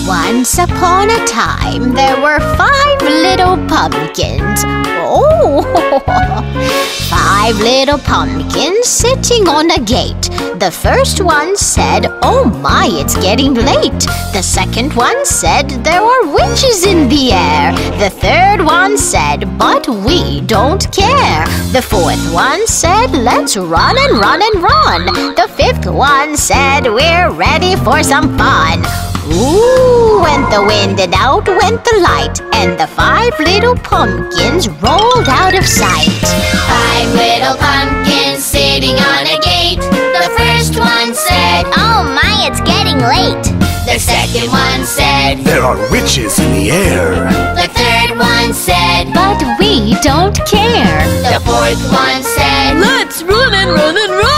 Once upon a time, there were 5 little pumpkins. Oh, 5 little pumpkins sitting on a gate. The first one said, "Oh my, it's getting late." The second one said, "There are witches in the air." The third one said, "But we don't care." The fourth one said, "Let's run and run and run." The fifth one said, "We're ready for some fun." Ooh, went the wind and out went the light, and the 5 little pumpkins rolled out of sight. 5 little pumpkins sitting on a gate. The first one said, "Oh my, it's getting late." The second one said, "There are witches in the air." The third one said, "But we don't care." The fourth one said, "Let's run and run and run."